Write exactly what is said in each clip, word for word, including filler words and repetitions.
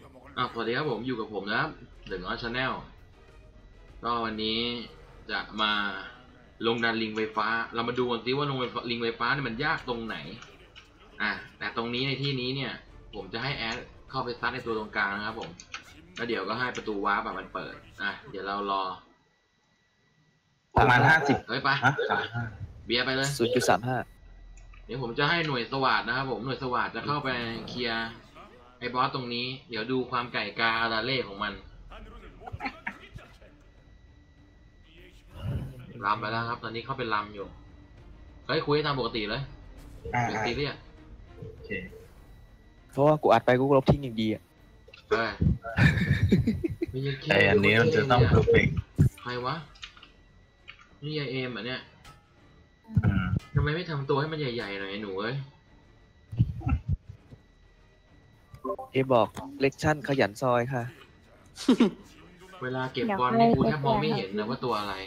อ่ะสวัสดีครับผมอยู่กับผมนะครับเดอะน้อยชาแนลก็วันนี้จะมาลงดันลิงไฟฟ้าเรามาดูกันซิว่าลงลิงไฟฟ้าเนี่ยมันยากตรงไหนอ่ะแต่ตรงนี้ในที่นี้เนี่ยผมจะให้แอดเข้าไปซัดในตัวตรงกลางนะครับผมแล้วเดี๋ยวก็ให้ประตูวาร์ปแบบมันเปิดอ่ะเดี๋ยวเรารอประมาณห้าสิบเฮ้ยไปเบียร์ไปเลยศูนย์จุดสามห้าเดี๋ยวผมจะให้หน่วยสวัสดนะครับผมหน่วยสวัสดจะเข้าไปเคลียร์ไอ้บอสตรงนี้เดี๋ยวดูความไก่กาอาราเล่ของมันลำไปแล้วครับตอนนี้เขาเป็นลำอยู่เฮ้ยคุยตามปกติเลยเป็นซีเรียสเพราะว่ากูอัดไปกูลบทิ้งอย่างดีอ่ะเฮ้ยไออันนี้มันจะต้องเพอร์เฟกต์ใครวะนี่ยายเอมอ่ะเนี่ยทำไมไม่ทำตัวให้มันใหญ่ๆหน่อยหนูเอ้ยเอบอกเลคชั่นขยันซอยค่ะเวลาเก็บบอลนี่กูแทบมองไม่เห็นนะว่าตัวอะไร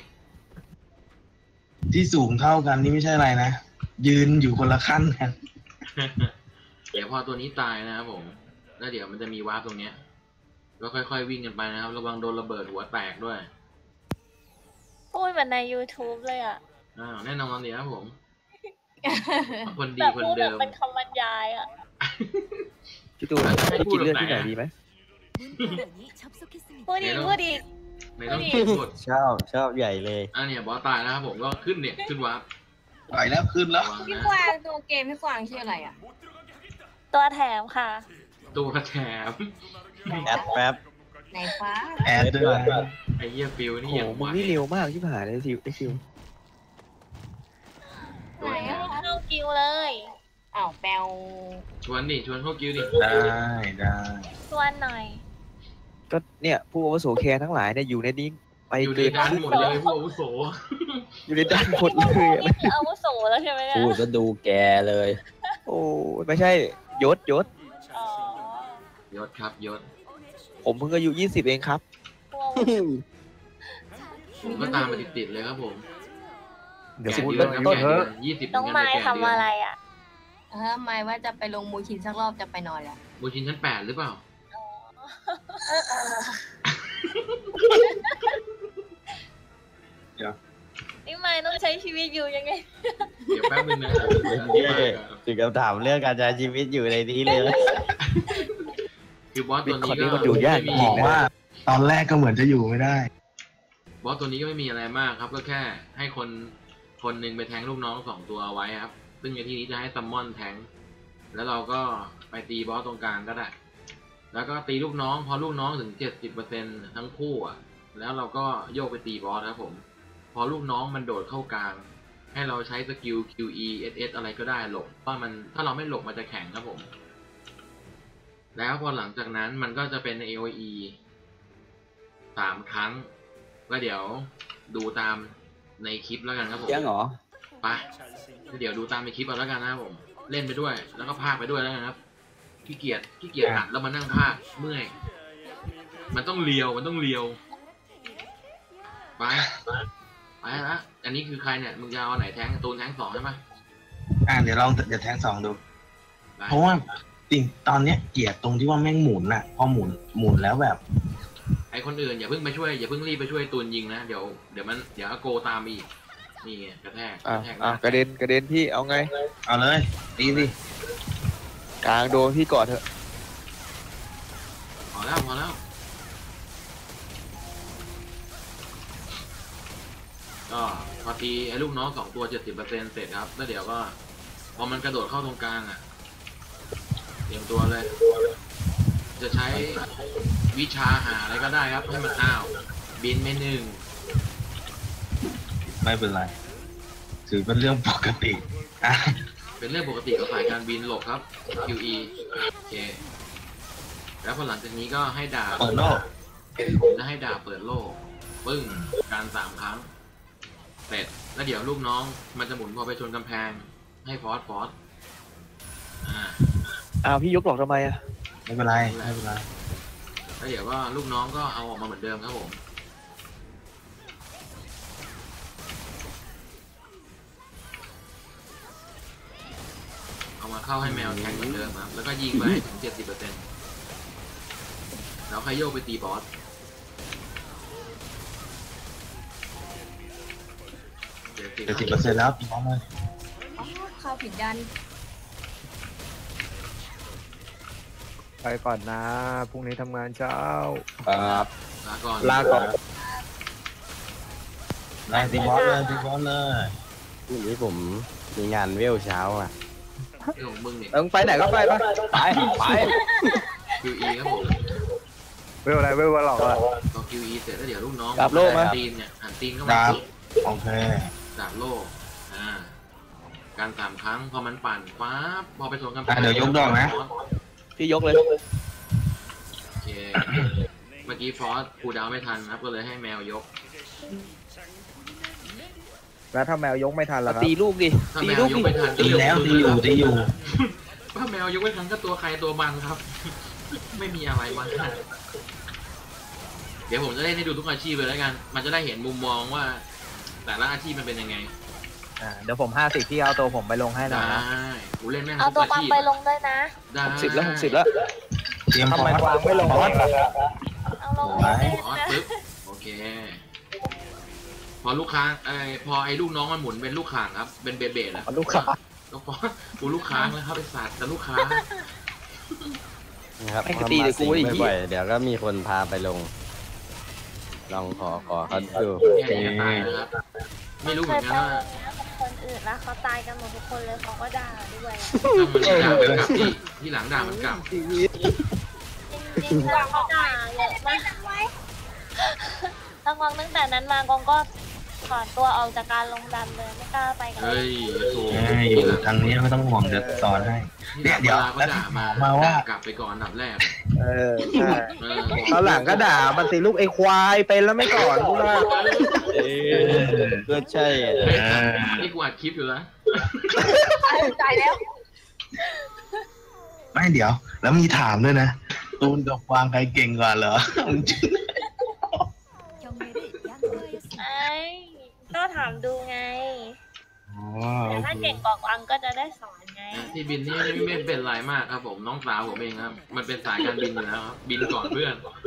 ที่สูงเท่ากันนี่ไม่ใช่อะไรนะยืนอยู่คนละขั้นกันเดี๋ยวพอตัวนี้ตายนะครับผมแล้วเดี๋ยวมันจะมีวาร์ปตรงเนี้ยก็ค่อยๆวิ่งกันไปนะครับระวังโดนระเบิดหัวแตกด้วยพูดเหมือนใน YouTube เลยอ่ะอ้าวแน่นอนเลยครับผมคนดีคนเดิมเป็นคำบรรยายอ่ะพี่ตูนให้กินเลือดที่ไหนดีไหมพูดดีพูดดีไม่ต้องกินหมดชอบชอบใหญ่เลยอ่ะเนี่ยบอสตายนะครับผมก็ขึ้นเนี่ยขึ้นวาร์ปไปแล้วขึ้นแล้วพี่กวางตัวเกมพี่กวางชื่ออะไรอ่ะตัวแถมค่ะตัวแถมแอดแป๊บไหนฟ้าแอดด้วยไอ้เหี้ยฟิวนี่ยังมึงนี่เร็วมากที่ผ่านเลยซิวไอซิวไหนเข้ากิวเลยอ้าวแปลชวนดิชวนเข้ากิวดิได้ได้ชวนหน่อยก็เนี่ยผู้อาวุโสแคร์ทั้งหลายเนี่ยอยู่ในนี้ไปอยู่ในด้านหมดเลยผู้อาวุโสอยู่ในด้านหมดเลยนี่คืออาวุโสแล้วใช่ไหมเนี่ยพูดก็ดูแกเลยโอ้ไม่ใช่ยศยศยศครับยศผมเพิ่งอายุยี่สิบเองครับผมก็ตามมาติดๆเลยครับผมเดี๋ยวพูดเรื่องต้นเถอะยี่สิบน้องไม้ทำอะไรอ่ะเออไม้ว่าจะไปลงมูชินสักรอบจะไปนอนแล้วมูชินชั้นแปดหรือเปล่านี่ไม้ต้องใช้ชีวิตอยู่ยังไงเดี๋ยวแป๊บนึงนะถึงคำถามเรื่องการใช้ชีวิตอยู่ในนี้เลยคือบอสตัวนี้ก็อยู่ยากบอกว่าตอนแรกก็เหมือนจะอยู่ไม่ได้บอสตัวนี้ก็ไม่มีอะไรมากครับก็แค่ให้คนคนหนึ่งไปแทงลูกน้องสองตัวไว้ครับซึ่งในที่นี้จะให้ซัมมอนแทงแล้วเราก็ไปตีบอสตรงกลางก็ได้แล้วก็ตีลูกน้องพอลูกน้องถึง เจ็ดสิบเปอร์เซ็นต์ ทั้งคู่อ่ะแล้วเราก็โยกไปตีบอสครับผมพอลูกน้องมันโดดเข้ากลางให้เราใช้สกิล คิว อี เอส เอส อะไรก็ได้หลบเพราะมันถ้าเราไม่หลบมันจะแข็งครับผมแล้วพอหลังจากนั้นมันก็จะเป็น เอ โอ อี สามครั้งก็เดี๋ยวดูตามในคลิปแล้วกันครับผมยังเหรอไปเดี๋ยวดูตามในคลิปเอาแล้วกันนะครับผมเล่นไปด้วยแล้วก็พากไปด้วยแล้วกันครับขี้เกียจขี้เกียจอัดแล้วมานั่งพากเมื่อยมันต้องเลียวมันต้องเลียวไปไปละอันนี้คือใครเนี่ยมึงจะเอาไหนแทงตูนแทงสองใช่ไหมอ่าเดี๋ยวลองเดี๋ยวแทงสองดูเพราะว่าจริงตอนเนี้ยเกลียดตรงที่ว่าแม่งหมุนน่ะพอหมุนหมุนแล้วแบบไอคนอื่นอย่าเพิ่งไปช่วยอย่าเพิ่งรีบไปช่วยตูนยิงนะเดี๋ยวเดี๋ยวมันเดี๋ยวโกตามอีกนี่ไงกระแทกกระแทกกระเด็นกระเด็นพี่เอาไงเอาเลยดีสิกลางโดนพี่กอดเถอะพอแล้วพอแล้วก็พอตีไอ้ลูกน้องสองตัวเจ็ดสิบเปอร์เซ็นต์เสร็จครับแล้วเดี๋ยวก็พอมันกระโดดเข้าตรงกลางอ่ะเตรียมตัวเลยจะใช้วิชาหาอะไรก็ได้ครับให้มันอ้าวบินไม่หนึ่งไม่เป็นไรถือเป็นเรื่องปกติอ่ะเป็นเรื่องปกติของสายการบินหลบครับ คิว อี โอเคแล้วพอหลังจากนี้ก็ให้ดาบเปิดโลกจะให้ดาบเปิดโลกปึ้งการสามครั้งเสร็จแล้วเดี๋ยวลูกน้องมันจะหมุนพอไปชนกำแพงให้ฟอสฟอสอ่าอ้าวพี่ยกหลอกทำไมอ่ะไม่เป็นไรไม่เป็นไรแล้วเดี๋ยวก็ลูกน้องก็เอาออกมาเหมือนเดิมครับผมเอามาเข้าให้แมวแทงเหมือนเดิมครับแล้วก็ยิงไปถึง เจ็ดสิบเปอร์เซ็นต์แล้วใครโยกไปตีบอสเจ็ดสิบเจ็ดสิบเปอร์เซ็นต์แล้วตีบอสเลยอ๋อเข้าผิดดันไปก่อนนะพรุ่งนี้ทำงานเช้าครับลาก่อนลาก่อนไล่ตีบอสเลยตีบอสเลยพรุ่งนี้ผมมีงานเวลเช้าอ่ะเรื่องของมึงเนี่ยเอิงไปไหนก็ไปปะไปไปคิวอีครับผมเวลอะไรเวลวะหรอกอะพอคิวอีเสร็จแล้วเดี๋ยวลูกน้องกลับโลกมาหันตีนเนี่ยหันตีนเข้ามาครับปุ๊บโอเคดาบโลกอ่าการสามครั้งพอมันปั่นฟ้าบพอไปสวนกำแพอ่ะงเดี๋ยวยกดอกนะพี่ยกเลยโอเคเมื่อกี้ฟอสกูดาวไม่ทันครับก็เลยให้แมวยกแล้วถ้าแมวยกไม่ทันล่ะครับตีลูกดิถ้าตีแมวลูกยดิกไม่ทันก็ตีเรื่องแล้วของตีมึงอยู่นะครับตีอยู่ถ้าแมวยกไม่ทันก็ตัวใครตัวมันครับ ไม่มีอะไรมากเดี๋ยวผมจะเล่นให้ดูทุกอาชีพเลยแล้วกัน มันจะได้เห็นมุมมองว่า แต่ละอาชีพมันเป็นยังไงอ่าเดี๋ยวผมห้าสิบพี่เอาตัวผมไปลงให้หน่ได้อยนะกูเล่นแม่งเอาทุกตัวอาปังชีพไปลงด้วยนะได้หกสิบแล้วหกสิบแล้วเตรียมทำพอไมสวางไม่ลงพอสเอาลงด้วยฟอสนะปึ๊บโอเค พอลูกค้าไอพอไอ้ลูกน้องมันหมุนเป็นลูกข่างครับ เป็นเบเบดอะลูกค้าก็ฟอสกูลูกค้างแล้วครับไอ้สัตว์แต่ลูกค้านะครับแม่งก็ตีแต่กูไอ้เหี้ยบ่อยๆเดี๋ยวก็มีคนพาไปลง ลองขอขอเขาดูแค่นี้ก็ตายแล้วครับ ไม่รู้เหเคมือย นไปกันว่าแล้วกับคนอื่นแล้วเขาตายกันหมดทุกคนเลยเขาก็ด่าด้วยอะถ้ามันด่ามันกลับที่ที่หลังด่ามันกลับจริงๆแล้วเขาด่าเยอะมากตั้งวังตั้งแต่นั้นมากองก็ถอนตัวออกจากการลงดันเลยไม่กล้าไปกันเฮ้ยโถเฮ้ยอยู่ทางนี้ไม่ต้องห่วงเดี๋ยวสอนให้ เนี่ยเดี๋ยวก็ด่ามามาว่ากลับไปก่อนอันดับแรกเออใช่เออตอนหลังก็ด่ามันสิลูกไอ้ควายเป็นแล้วไม่ก่อนกูว่าเออก็ใช่อะเฮ้ยนี่กูอัดคลิปอยู่แล้วตายแล้วไม่เดี๋ยว แล้วมีถามด้วยนะ ตูนกับวางใครเก่งกว่าเหรอไอ้ก็ถามดูไงอ๋อแต่โอถ้าเคเก่งกว่าอังก็จะได้สอนไงที่บินนี่ไม่ไม่เป็นไรมากครับผมน้องสาวผมเองครับ มันเป็นสายการบินอยู่แล้วครับบินก่อนเพื่อน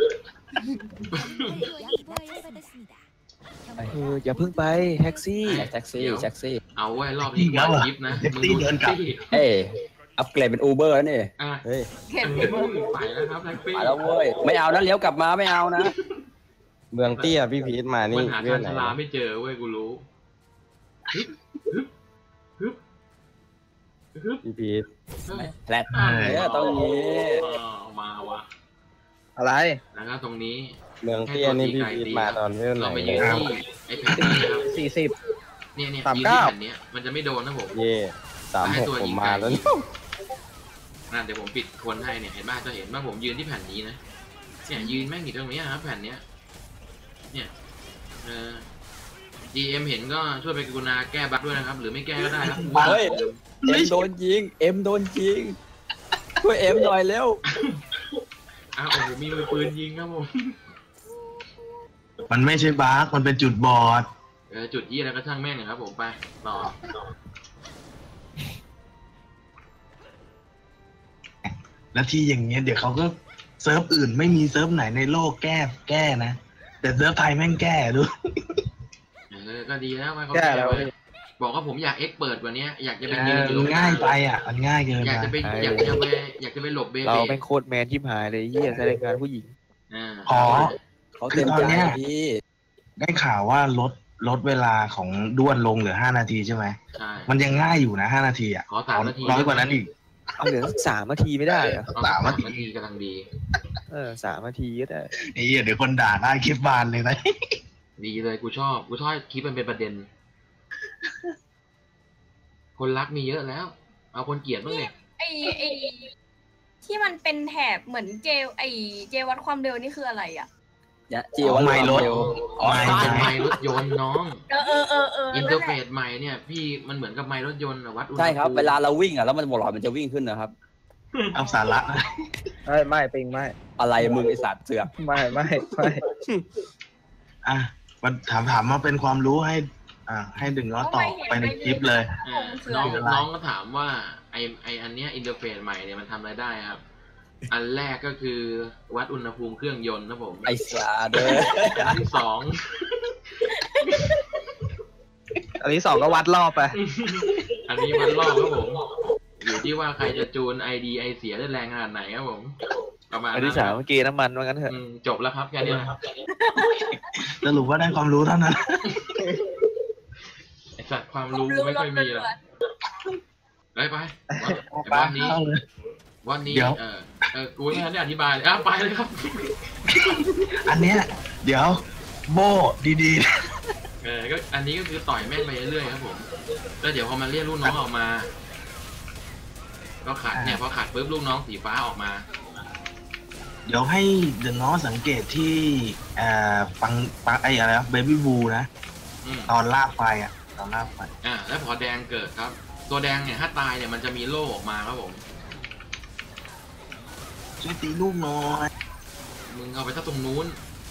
เอออย่าเพิ่งไปแท็กซี่แท็กซี่แท็กซี่เอาไว้รอบนี้กูอัดคลิปนะเด็กมึงตี้ดูเดินกลับที่เอ้ยอัปเกรดเป็นอูเบอร์นี่อ่ะเฮ้ยเข็มเออไปแล้วครับแท็กซี่มาแล้วเว้ยไม่เอานะเลี้ยวกลับมาไม่เอานะเมืองเตี้ยพี่พีทมานี่มันหาเรื่ทาอง งไหนชลาไม่เจอเว้ยกูรู้ฮึบฮึบฮึบฮึบพี่พีทเฮ้ยแพลตเนี่ยต้องอย่างนี้อ๋อมาว่ะอะไรนะครับตรงนี้เมืองเตี้ยนี่พี่พีทมาตอนเรื่องไหนเรามายืนที่ไอ้แผ่นนี้ครับสี่สิบเนี่ยเนี่ยสามยืนเก้าที่แผ่นเนี้ยมันจะไม่โดนนะผมเย่สามหกผมมาแล้วนะเดี๋ยวผมปิดคนให้เนี่ยเห็นบ้างจะเห็นว่าผมยืนที่แผ่นนี้นะเนี่ยยืนแม่งอยู่ตรงนี้ครับแผ่นเนี้ยเนี่ยเออ จี เอ็ม เห็นก็ช่วยไปกรุณาแก้บั๊กด้วยนะครับ หรือไม่แก้ก็ได้ครับเฮ้ยเอ็มโดนยิงเอ็มโดนยิงช่วยเอ็มหน่อยเร็วอ้าวโอ้โหมีมือปืนยิงครับผมมันไม่ใช่บาร์กมันเป็นจุดบอดเออจุดยี่อะไรก็ช่างแม่งนะครับผมไปต่อแล้วที่อย่างเงี้ยเดี๋ยวเขาก็เซิร์ฟอื่นไม่มีเซิร์ฟไหนในโลกแก้แก้นะ แต่เซิร์ฟไทยแม่งแก้ดูเออก็ดีแล้วไว้เขาแก้แก้แล้วไปบอกว่าผมอยากเอ็กเปิดกว่านี้อยากจะเป็นยืนอยู่ตมัรนงหน้ง่ายไปอ่ะ มันง่ายเกินอยากไปจะไปอยากจะไปอยากจะไปหลบเบเราเบ้เป็นโคตรแมนที่หายเลยเฮียแสดงงานผู้หญิงอ่าอ๋อเขาเต็มใจพี่ได้ข่าวว่าลดลดเวลาของด้วนลงเหลือห้านาทีใช่ไหมใช่มันยังง่ายอยู่นะห้านาทีอ่ะขอสามนาทีน้อยกว่านั้นอีกเอาเหลือสักสามนาทีไม่ได้เหรอเอสามนาทีนาทีกำลังดีเออสามนาทีก็ได้ไอ้เหี้ยเดี๋ยวคนด่าได้คลิปบานเลยนะดีเลยกูชอบกูชอบคลิปมันเป็นประเด็น คนรักมีเยอะแล้ว เอาคนเกลียดบ้างเนี่ยไอไอที่มันเป็นแถบเหมือนเจลไอเจลวัดความเร็วนี่คืออะไรอ่ะเนี่ยจีวันไม่ลดเร็วอ๋อเป็นไมล์รถยนต์น้องเออเออเออเอออินนั่นเทอร์แหเฟละซใหม่เนี่ยพี่มันเหมือนกับไมล์รถยนต์อะวัดอุณหภูมิใช่ครับ เวลาเราวิ่งอ่ะแล้วมันบอลมันจะวิ่งขึ้นนะครับเอาสาระนะไม่ไม่ปิงไม่อะไรมึงไอสัตว์เสือกไม่ไม่ไม่อ่ะมันถามถามมาเป็นความรู้ให้ อ่า ให้ดึงล้อตอบไปในคลิปเลยอ่าน้องน้องก็ถามว่าไอไออันเนี้ยอินเทอร์เฟซใหม่เนี่ยมันทำอะไรได้ครับอันแรกก็คือวัดอุณหภูมิเครื่องยนต์นะผมไอ้สาเด้ออันที่สองอันที่สองก็วัดรอบไปอันนี้วัดรอบครับผม อยู่ที่ว่าใครจะจูนไอดีไอเสียได้แรงขนาดไหนครับผมประมาณอันนั้ที่นสามเมื่อกี้น้ำมันว่างั้นเถอะอืมจบแล้วครับแค่นี้นะครับสรุปว่าได้ความรู้เท่านั้นไอสัตว์ความรู้ไม่ค่อยมีหรอกไปไปวัดไปวันนี้เข้าเลยวันนี้เดี๋ยวเออเออกูไม่ทันได้อธิบายเลยอ่ะไปเลยครับอันเนี้ยเดี๋ยว โบดีเออก็อันนี้ก็คือต่อยแม่งไปเรื่อยๆครับผมแล้วเดี๋ยวพอมันเรียกลูกน้องออกมา ก็ขัดเนี่ยพอขัดปุ๊บลูกน้องสีฟ้าออกมาๆ เดี๋ยวให้เดอะน้องสังเกตที่เอ่อฟังปังไอ้อะไรเบบี้บูนะอืมตอนลากไฟอ่ะ ตอนลากไฟอ่าแล้วพอแดงเกิดครับ ตัวแดงเนี่ยถ้าตายเนี่ยมันจะมีโล่ออกมาครับผมช่วยตีลูกหน้อยมึงเอาไปถ้าตรงนู้น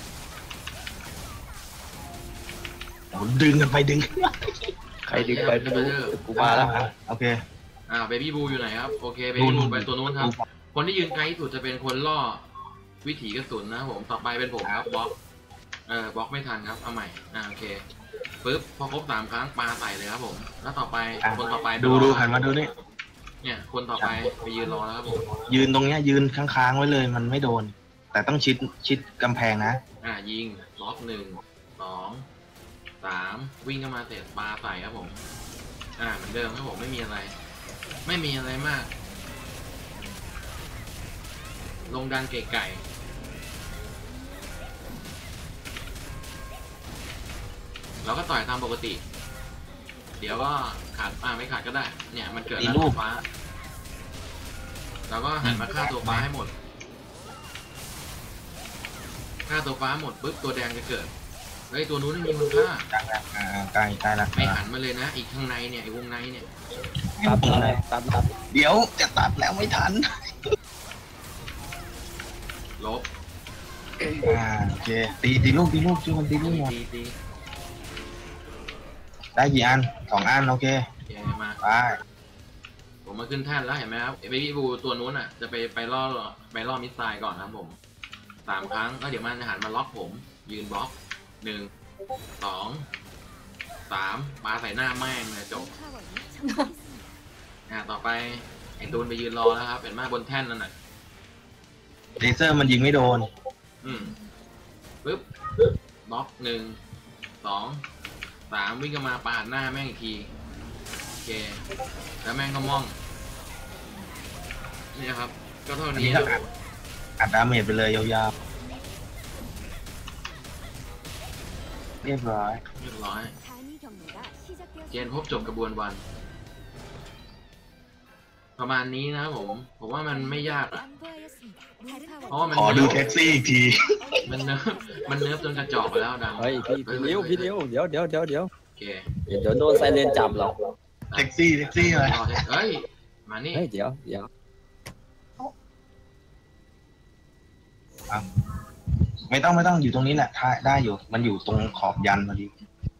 โอ้ดึงกันไปดึงใครดึงไปไม่รู้แต่กูมาแล้วอ่ะโอเคอ่าเบบี้บูอยู่ไหนครับโอเคเบนู่บี้นบูไปตัวนู้นครับ คนที่ยืนไกลที่สุดจะเป็นคนล่อวิถีกระสุนนะครับผมต่อไปเป็นผมครับบล็อกเออบล็อกไม่ทันครับเอาใหม่อ่าโอเคปึ๊บพอครบสามครั้งปาใส่เลยครับผม แล้วต่อไปอ่ะคนต่อไปดูดูรอหันมาดูนี่เนี่ยคนต่อไปไปยืนรอแล้วครับผมยืนตรงเนี้ยยืนค้างๆไว้เลยมันไม่โดน แต่ต้องชิดชิดกำแพงนะอ่ายิงล็อกหนึ่งสองสามวิ่งเข้ามาเสร็จปาใส่ครับผม อ่าเหมือนเดิมครับผมไม่มีอะไร ไม่มีอะไรมาก ลงดันเก๋ไก่เราก็ต่อยตามปกติ เดี๋ยวก็ขาดอ่าไม่ขาดก็ได้ เนี่ยมันเกิดแล้วตัวฟ้าเราก็หันมาฆ่าตัวฟ้าให้หมดฆ่าตัวฟ้าหมดปุ๊บตัวแดงจะเกิดเฮ้ยตัวนู้นไม่มีคุณค่าใกล้แล้วอ่าใกล้ใกล้แล้วไม่หันมาเลยนะ อีกข้างในเนี่ยไอ้วงในเนี่ยตัดอะไรตัดตัดเดี๋ยวจะตัดแล้วไม่ทันลบอ่าโอเคตีตีลูกตีลูกช่วยกันตีลูกหน่อยตีตีได้กี่อันสองอันโอเคโอเคมาไปผมมาขึ้นแท่นแล้วเห็นไหมครับไอ้เบบี้บูตัวนู้นอ่ะจะไปไปล่อไปล่อมิสไซล์ก่อนนะครับผมสามครั้งก็เดี๋ยวมันจะหันมาล็อกผม ยืนบล็อกหนึ่งสองสามปาใส่หน้าแม่งเลยจบอ่าต่อไปไอ้ตูนไปยืนรอแล้วครับเห็นไหมบนแท่นนั่นน่ะเลเซอร์มันยิงไม่โดนอืมปึ๊บบล็อกหนึ่งสองสามวิ่งเข้ามาปาดหน้าแม่งอีกทีโอเคแล้วแม่งก็ม่องนี่ครับ ก็เท่าอันนี้นี้คก็รับอัดอัดดาเมจไปเลยยาวๆเรียบร้อยเรียบร้อยเกณฑ์พบจบกระบวนวัน ประมาณนี้นะครับผม ผมว่ามันไม่ยากอ่ะ เพราะว่ามันขอดูแท็กซี่อีกทีมันเนิร์ฟมันเนิร์ฟจนกระจอกไปแล้วดังเฮ้ยพี่พี่เลี้ยวพี่เลี้ยวเดี๋ยวเดี๋ยวเดี๋ยวเดี๋ยวโอเคเดี๋ยวโดนไซเรนจับหรอกแท็กซี่แท็กซี่อะไรรอเถอะเฮ้ย มานี่เฮ้ยเดี๋ยวเดี๋ยวไม่ต้องไม่ต้องอยู่ตรงนี้แหละได้ได้อยู่ มันอยู่ตรงขอบยันพอดี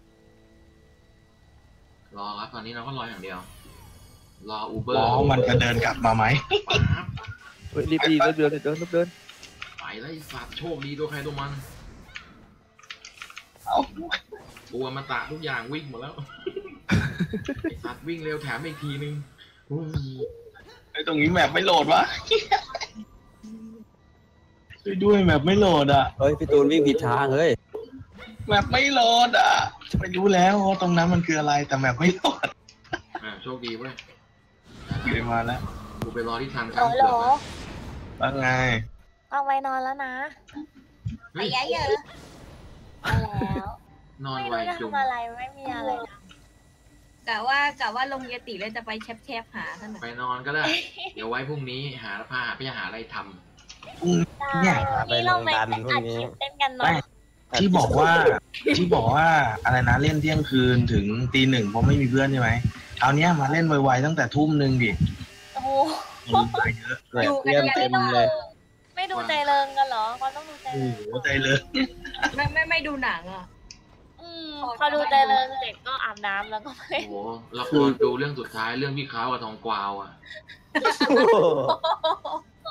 รอครับตอนนี้เราก็รออย่างเดียว รออูเบอร์ล้อมันจะเดินกลับมาไหมป๊าบเฮ้ยรีบดีรีบเดินรีบเดินรีบเดินไปแล้วไอ้สัตว์โชคดีตัวใครตัวมันเอาตัวมาตะทุกอย่างวิ่งหมดแล้ว ไอ้สัตว์วิ่งเร็วแถมอีกทีนึงอุ้ยไอ้ตรงนี้แมปไม่โหลดวะ ช่วยด้วยแมปไม่โหลดอ่ะเฮ้ยพี่ตูนวิ่งผิดทางเฮ้ยแมปไม่โหลดอ่ะจะไปรู้แล้วว่าตรงนั้นมันคืออะไรแต่แมปไม่โหลดอ่าโชคดีเว้ยอยู่มาแล้วกูไปรอที่ทางโหลข้ามโหลเกือบนะว่าไงเอาไว้นอนแล้วนะเฮ้ยไอ้ยะเยอะเอาแล้วนอนไม่ไวรู้จะจุงทำอะไรไม่มีอะไรนะกะว่ากะว่าลงเยติเลยจะไปแชบๆหาท่านหน่อยไปนอนก็ได้ เดี๋ยวไว้พรุ่งนี้หาพาหาไปหาอะไรทำพรุ่งนี้ เนี่ยได้นี่เราไปอัดคลิปเต้นกันเนาะไม่ที่บอกว่า ที่บอกว่าอะไรนะเล่นเที่ยงคืนถึงตีหนึ่งเพราะไม่มีเพื่อนใช่ไหมเอาเนี้ยมาเล่นไวๆตั้งแต่ทุ่มหนึ่งดิโอ้โหมันไปเยอะเนี่ยเตรียมเต็มเลยไม่ดูใจเริงกันเหรอเขาต้องดูใจโอ้เริงโหใจเลยไม่ไม่ไม่ดูหนังอ่ะอืมพอดูใจเริงเสร็จก็อาบน้ำแล้วก็ไปโอ้โหละครดูเรื่องสุดท้ายเรื่องพี่เขาวกับทองกวาวอ่ะ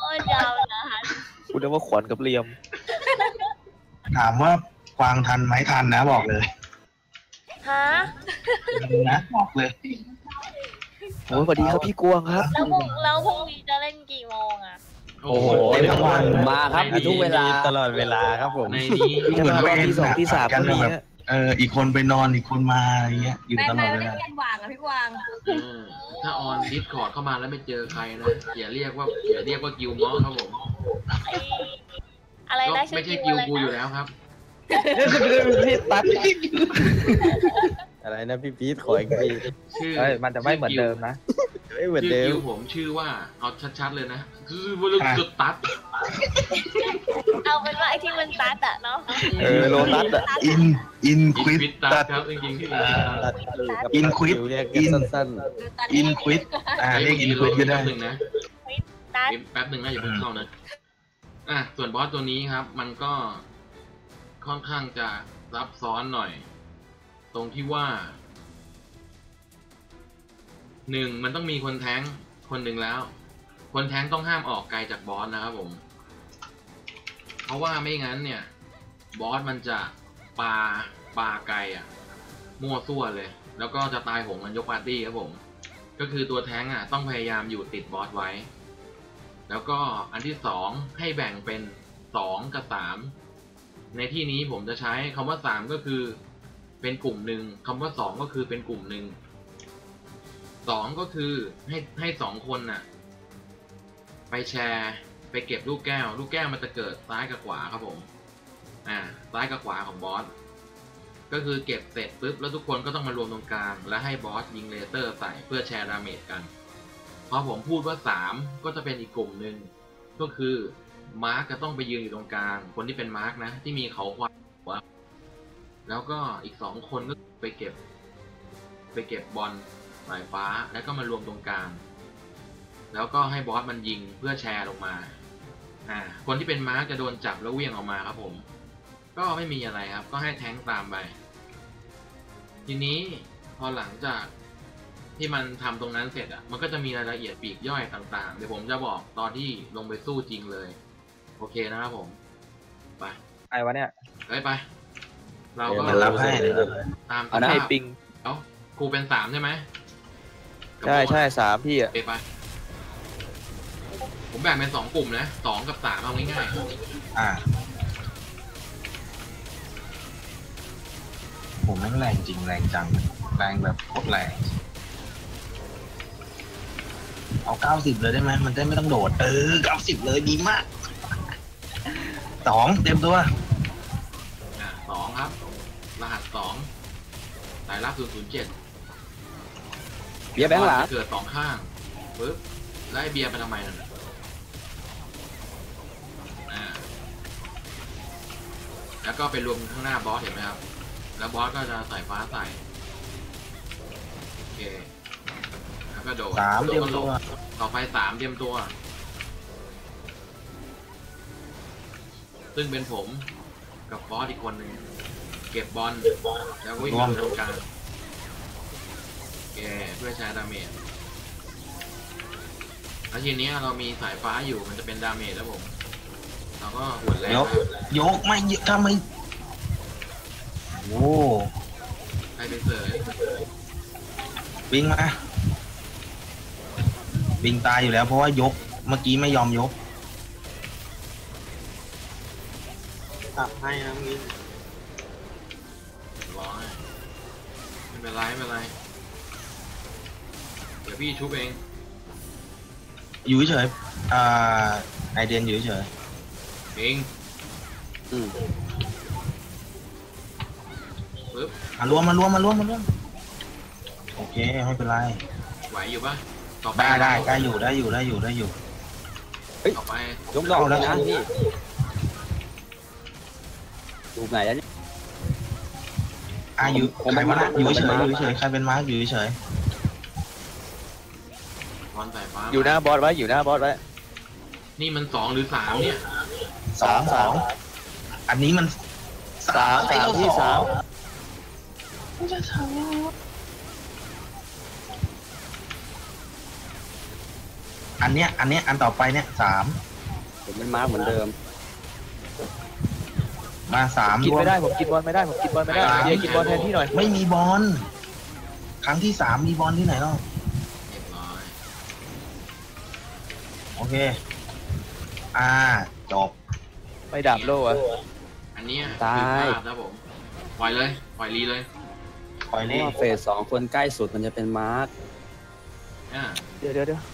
โอ้ยยาวนะฮะกูนึกว่าขวัญกับเหลี่ยมถามว่ากวางทันไหมทันนะบอกเลยฮะนะบอกเลยโอ้ยสวัสดีครับพี่กวางครับแล้วพรุ่งแล้วพรุ่งนี้จะเล่นกี่โมงอ่ะโอ้โหเต็มทั้งวันมาครับทุกเวลาตลอดเวลาครับผมในนี้พี่กันมาที่สองที่สามก็มีฮะเอออีกคนไปนอนอีกคนมาอะไรเงี้ยอยู่ไม่ตลอไม่ดเวไม่ได้ลาเรียนวางอะพี่กวางเออถ้าออนดิสคอร์ดเข้ามาแล้วไม่เจอใครนะอย่าเรียกว่าอย่าเรียกว่ากิลมอสครับผมไออะไรก็นะชื่ไม่อใช่กิกิวลอะไรกูอยู่นะแล้วครับพี่ตัดอะไรนะพี่พีทขออีกทีชื่อเฮ้ยมันจะไม่เหมือนเดิมนะไม่เหมือนชื่อเดิมกิลผมชื่อว่าเอาชัดๆเลยนะคือว่าเรื่องจุดตัดเอาเป็นว่าไอที่มันตัดอะเนาะเออโลตัสอะอินอินอิคน วิฟิตตตัตัดดครับจริงๆที่ตัดครับอินควิดเรียกอินสั้นอินควิดอ่าเรียกอินควิดก็ได้แป๊บหนึ่งนะตัดแป๊บหนึ่งนะอย่าเพิ่งเข้านะอ่ะส่วนบอสตัวนี้ครับ มันก็ค่อนข้างจะซับซ้อนหน่อย ตรงที่ว่าหนึ่งมันต้องมีคนแท้งคนหนึ่งแล้ว คนแท้งต้องห้ามออกไกลจากบอสนะครับผม เพราะว่าไม่งั้นเนี่ย บอสมันจะปาปาไกลอ่ะมั่วซั่วเลย แล้วก็จะตายโหงกันยกปาร์ตี้ครับผม ก็คือตัวแท้งอ่ะต้องพยายามอยู่ติดบอสไว้ แล้วก็อันที่สองให้แบ่งเป็นสองกับสามในที่นี้ผมจะใช้คำว่าสามก็คือเป็นกลุ่มหนึ่งคำว่าสองก็คือเป็นกลุ่มหนึ่งสองก็คือให้ให้สองคนน่ะไปแชร์ไปเก็บลูกแก้ว ลูกแก้วมันจะเกิดซ้ายกับขวาครับผมอ่าซ้ายกับขวาของบอสก็คือเก็บเสร็จปุ๊บแล้วทุกคนก็ต้องมารวมตรงกลางและให้บอสยิงเลเซอร์ใส่เพื่อแชร์ดาเมจกันพอผมพูดว่าสามก็จะเป็นอีกกลุ่มหนึ่งก็คือมาร์กจะต้องไปยืนอยู่ตรงกลางคนที่เป็นมาร์กนะที่มีเขาขวาแล้วก็อีกสองคนก็ไปเก็บไปเก็บบอลสายฟ้าแล้วก็มารวมตรงกลางแล้วก็ให้บอสมันยิงเพื่อแชร์ลงมาอ่าคนที่เป็นมาร์กจะโดนจับแล้วเวี่ยงออกมาครับผมก็ไม่มีอะไรครับก็ให้แท้งตามไปทีนี้พอหลังจากที่มันทำตรงนั้นเสร็จอ่ะมันก็จะมีรายละเอียดปลีกย่อยต่างๆเดี๋ยวผมจะบอกตอนที่ลงไปสู้จริงเลยโอเคนะครับผมไปไอ้วะเนี่ยเอ้ยไป เราก็เดี๋ยวรับให้เดี๋ยวรับให้ตามสเอานะภาให้พปิงเอ้าครูเป็นสามใช่ไหมใช่ใช่สามพี่อะไปไป ผมแบ่งเป็นสองกลุ่มนะสองกับสามเอาง่ายอ่าผมแม่งแรงจริงแรงจังแรงแบบโคตรแรงเอาเก้าสิบเลยได้ไหมมันได้ไม่ต้องโดดเออเก้าสิบเลยดีมากสองเต็มตัวๆอ่าสองครับ รหัสสองสายรับศูนย์ศูนย์เจ็ดเบียร์แบงค์หลังเกิดสองข้างปึ๊บแล้วไอ้เบียร์ไปทำไมนั่นน่ะอ่าแล้วก็ไปรวมข้างหน้าบอสเห็นไหมครับ แล้วบอสก็จะใส่ฟ้าใส่โอเคแล้วก็โดดสามโดเต็ดมก็หลตับวต่อไปสามเตรียมตัว ซึ่งเป็นผมกับบอสอีกคนหนึ่งเก็บบอลแล้ววิ่งไปตรงกลางโอเคเพื่อใช้ดาเมจแล้วทีนี้เรามีสายฟ้าอยู่มันจะเป็นดาเมจแล้วผม เราก็หวนแรงยกนะครับยกไม่เยอะถ้าไม่โอ้ใครเป็นเสยวิ่งมาวิ่งตายอยู่แล้วเพราะว่ายกเมื่อกี้ไม่ยอมยกตัดให้นะมิ้นร้อยไม่เป็นไรไม่เป็นไรเดี๋ยวพี่ชุบเองอยู่เฉยๆอ่าไอเดนอยู่เฉยเองอืมปึ๊บๆมารวมมารวมมารวมมารวมโอเคไม่เป็นไรไหวอยู่ปะต่อไปได้ได้ได้อยู่ได้อยู่ได้อยู่ได้อยู่ต่อไปยกดอกเอาแล้แล้ว วนะพี่ดูไหนแล้วเนี่ยอ่ะอยู่ผมใครเป็นวะนะมาร์คอยู่เฉยผมเป็นมาร์คอยู่เฉยใครเป็นมาร์กอยู่เฉยบอลสายฟ้าอยู่หน้าบอสไว้อยู่หน้าบอสไว้นี่มันสองหรือสามเนี่ยสองสองอันนี้มันสามสามที่สามอันเนี้ยอันเนี้ยอันต่อไปเนี่ยสามผมเป็นมาร์กเหมือนเดิมมาสามกินรวมไม่ได้ผมกินบอลไม่ได้ผมกินบอลไม่ได้เดี๋ยวกินบอลแทนที่หน่อยไม่มีบอลครั้งที่สามมีบอลที่ไหนเนาะเรียบร้อยโอเค อ่าจบไม่ดับโล่อะอันเนี้ยตายผิดพลาดนะผม ปล่อยเลย ปล่อยรีเลยปล่อยเพเล่ราะว่าเฟสสองคนใกล้สุดมันจะเป็นมาร์กอ่าเดี๋ยวเดี๋ยวเดี๋ยว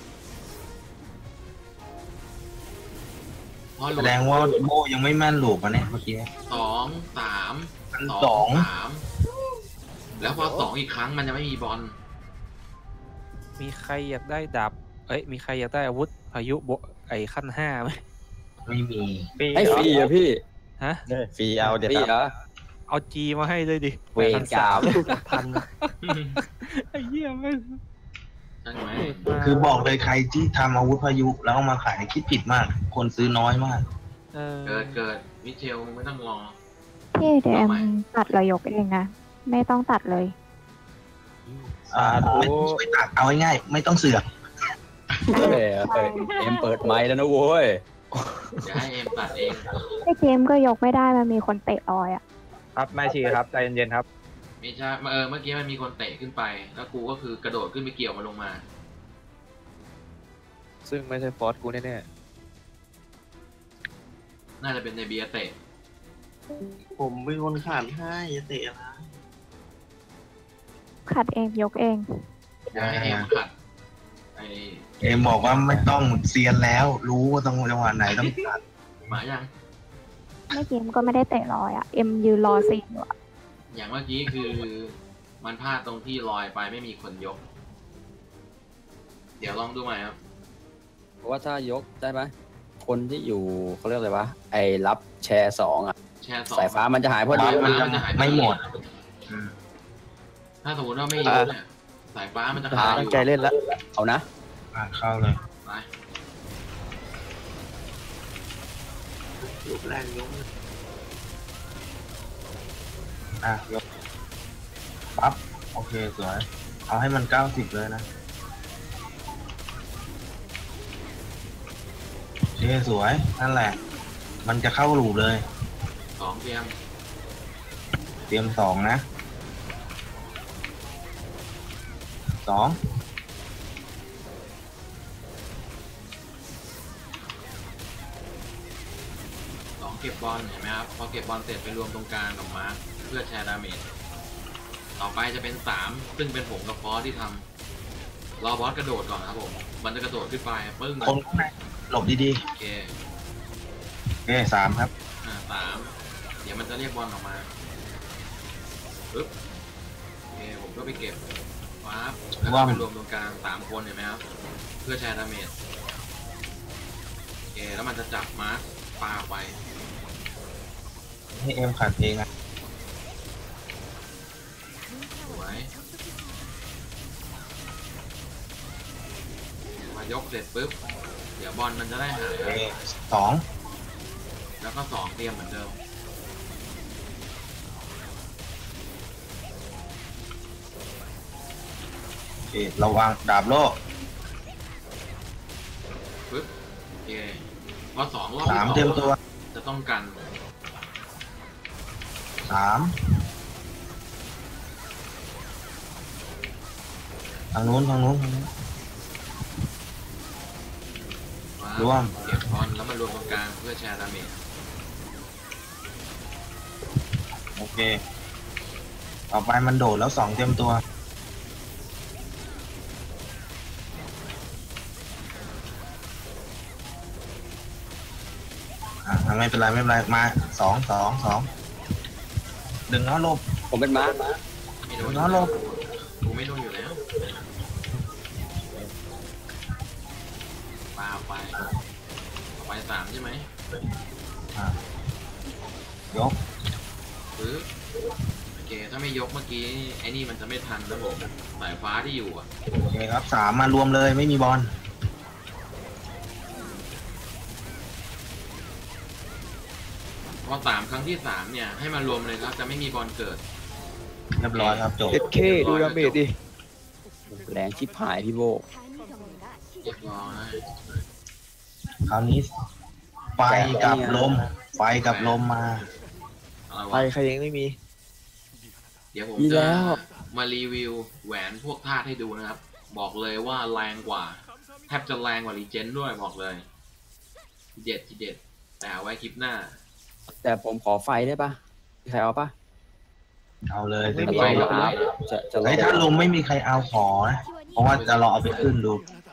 พอหแสลุดดงว่าโบยังไม่แม่นลูกอ่ะเนี่ยเมื่อกี้สองสามอันสสออง งสามแล้วพอสองอีกครั้งมันจะไม่มีบอลมีใครอยากได้ดาบเอ้ย มีใครอยากได้อาวุธพายุโบไอ้ขั้นห้าไหมไม่มีให้ฟรีอะพี่ฮะฟรีเอาเดี๋ยวฟรีครับเหรอเอาจีมาให้เลยดิเวรกรรมพันไอ้เหี้ยไม่ใช่ไหมคือบอกเลยใครที่ทำอาวุธพายุแล้วเอามาขายคิดผิดมาก คนซื้อน้อยมากเออเกิดเกิดมิเชลมึงไม่ต้องรอพี่เดี๋ยวแอเอามใหม่ตัดเรายกเองนะ ไม่ต้องตัดเลยอ่าไม่ต้องช่วยตัดเอาง่ายๆไม่ต้องเสือกเฮ้ยเฮ้ยเอ็มเปิดไมค์แล้วนะโว้ยเดี๋ยวให้เอ็มตัดเองไอ้เกมก็ยกไม่ได้มันมีคนเตะออยอ่ะครับแม่ชีครับใจเย็นๆครับไม่ใช่เออเมื่อกี้มันมีคนเตะขึ้นไป แล้วกูก็คือกระโดดขึ้นไปเกี่ยวมันลงมาซึ่งไม่ใช่ฟอสกูแน่น่าจะเป็นในเบียร์เตะผมเป็นคนขาดให้อย่าเตะนะขัดเองยกเองเดี๋ยวให้เอ็มขัดไอเอ็มบอกว่าไม่ต้องเซียนแล้ว รู้ว่าต้องจังหวะไหนต้องตัดหมายังไม่เกมก็ไม่ได้เตะรอยอ่ะ เอ็มยืนรอซีนอยู่อะอย่างเมื่อกี้คือมันพลาดตรงที่ลอยไปไม่มีคนยก เดี๋ยวลองดูใหม่ครับเพราะว่าถ้ายกได้ไหมคนที่อยู่เขาเรียกอะไรวะ ไอ้รับแชร์สองอะแชร์สองสายฟ้ามันจะหายพอดีสายมันฟ้าจะมันจะหายปไม่หมดอืมถ้าสมมติว่าไม่ยกเนี่ยสายฟ้ามันจะๆหายอตั้งยู่ใจเล่นแล้วเอานะอ่ะเข้าเลยไปลูกแรกยกอ่ะยกปั๊บโอเคสวยเอาให้มันเก้าสิบเลยนะโอเคสวยนั่นแหละ มันจะเข้าหลูเลยสองเตรียมเตรียมสองนะสองสองเก็บบอลเห็นไหมครับพอเก็บบอลเสร็จไปรวมตรงกลางกับมาร์คเพื่อแชร์ดาเมจต่อไปจะเป็นสามซึ่งเป็นผมกับฟอสที่ทำรอบอสกระโดดก่อนครับผมมันจะกระโดดขึ้นไปปึ้งคนข้างในหลบดีโอเคๆโอเคสามครับอ่าสามเดี๋ยวมันจะเรียกบอลออกมาปึ๊บโอเคผมก็ไปเก็บฟ้าบแล้วก็ไปรวมตรงกลางสามคนเห็นไหมครับเพื่อแชร์ดาเมจโอเคแล้วมันจะจับมาร์คปาออกไปให้เอ็มขัดเองนะสวยมายกเสร็จปุ๊บเดี๋ยวบอลมันจะได้หายโอเคสองแล้วก็สองเตรียมเหมือนเดิมโอเคระวังดาบโลกปึ๊บโอเคพอสองรอบสามที่เตรียมสตัองวจะต้องกันสามทางนู้นทางนู้นทางนู้นมารวมเก็บบอลแล้วมารวมตรงกลางเพื่อแชร์ดาเมจโอเค ต่อไปมันโดดแล้วสองเตรียมตัว อ่ะไม่เป็นไรไม่เป็นไรมาสองสองสองดึงน้อลบผมเป็นมาร์กไม่โดนน้องลบกูไม่โดนอยู่แล้วปาไปเอาไปสามใช่ไหมอ่ะยกปึ๊บโอเคถ้าไม่ยกเมื่อกี้ไอ้นี่มันจะไม่ทันนะผมสายฟ้าที่อยู่อ่ะโอเคครับสามมารวมเลยไม่มีบอลพอสามครั้งที่สามเนี่ยให้มารวมเลยครับจะไม่มีบอลเกิดเรียบร้อยครับจบเอ็ดเคดูดาเมจดิแรงชิบหายพี่โบเรียบร้อยคราวนี้ไฟกับลมไฟกับลมมาอะไรไปวะใครยังไม่มีเดี๋ยวผมมีจะแล้วมารีวิวแหวนพวกธาตุให้ดูนะครับ บอกเลยว่าแรงกว่า แทบจะแรงกว่ารีเจนด้วยบอกเลยทีเด็ดทีเด็ดแต่เอาไว้คลิปหน้าแต่ผมขอไฟได้ปะมีใครเอาปะเอาเลยไม่เต็มมีไปลองเอาจะจะลอเฮ้ยงถ้าลมไม่มีใครเอาขอนะเพราะว่าจะรอเอาไปขึ้นดู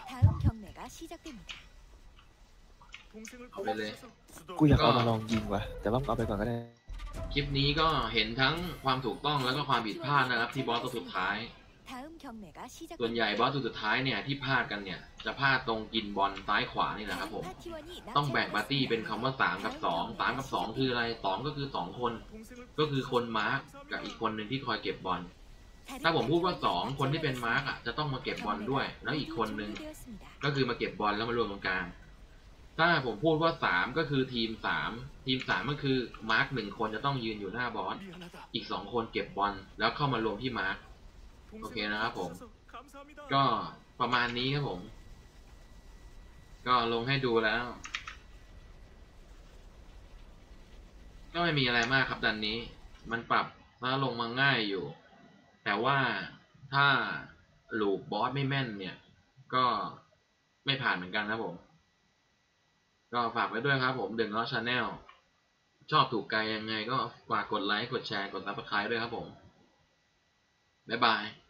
เอาไปเลยกูอยากเอามาลองยิงว่ะ แต่ว่ามึงเอาไปก่อนก็ได้คลิปนี้ก็เห็นทั้งความถูกต้องแล้วก็ความผิดพลาดนะครับ ที่บอสตัวสุดท้าย ส่วนใหญ่บอสตัวสุดท้ายเนี่ยที่พลาดกันเนี่ยจะพลาดตรงกินบอลซ้ายขวานี่แหละครับผม ต้องแบ่งปาร์ตี้เป็นคำว่าสามกับสองสามกับสองคืออะไรสองก็คือสองคน ก็คือคนมาร์กกับอีกคนหนึ่งที่คอยเก็บบอล ถ้าผมพูดว่าสองคนที่เป็นมาร์กอ่ะจะต้องมาเก็บบอลด้วย แล้วอีกคนหนึ่งก็คือมาเก็บบอลแล้วมารวมตรงกลาง ถ้าผมพูดว่าสามก็คือทีมสามทีมสามก็คือมาร์กหนึ่งคนจะต้องยืนอยู่หน้าบอสอีกสองคนเก็บบอลแล้วเข้ามารวมที่มาร์กโอเคนะครับผม ก็ประมาณนี้ครับผม ก็ลงให้ดูแล้ว ก็ไม่มีอะไรมากครับดันนี้ มันปรับแล้วลงมาง่ายอยู่ แต่ว่าถ้าลูปบอสไม่แม่นเนี่ย ก็ไม่ผ่านเหมือนกันครับผม ก็ฝากไว้ด้วยครับผมเดอะน็อตชาแนลชอบถูกใจยังไงก็ฝากกดไลค์กดแชร์กดซับสไครบ์ด้วยครับผม บ๊ายบาย